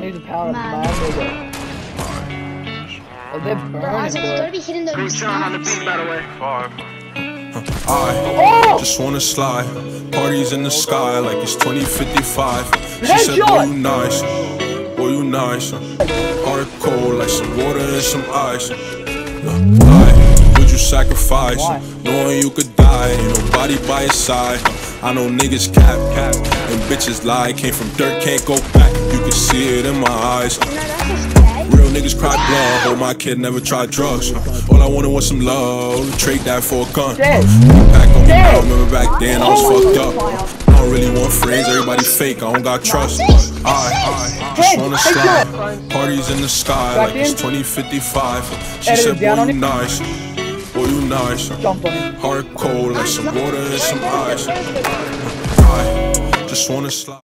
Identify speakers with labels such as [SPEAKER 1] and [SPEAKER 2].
[SPEAKER 1] need the pallet.
[SPEAKER 2] Man.
[SPEAKER 1] Oh, they're
[SPEAKER 2] Bro,
[SPEAKER 1] burning,
[SPEAKER 2] gotta
[SPEAKER 1] boy.
[SPEAKER 2] be hitting those
[SPEAKER 3] Who's trying on the beat, by the way?
[SPEAKER 4] I just wanna slide. Parties in the sky like it's 2055. She said, boy, you nice. Boy, you nice. Heart cold like some water and some ice. Would you sacrifice? Knowing you could die, ain't nobody by your side. I know niggas cap, and bitches lie. Came from dirt, can't go back. You can see it in my eyes. Real niggas cry blood. Oh, my kid never tried drugs. All I wanted was some love. Trade that for a gun. Back on me now. Remember back then I was fucked up. I don't really want friends. Everybody fake. I don't got trust. I just wanna slide. Parties in the sky like it's 2055. She said, boy, you nice. Boy, you nice. Heart cold like some water and some ice. I just wanna slide.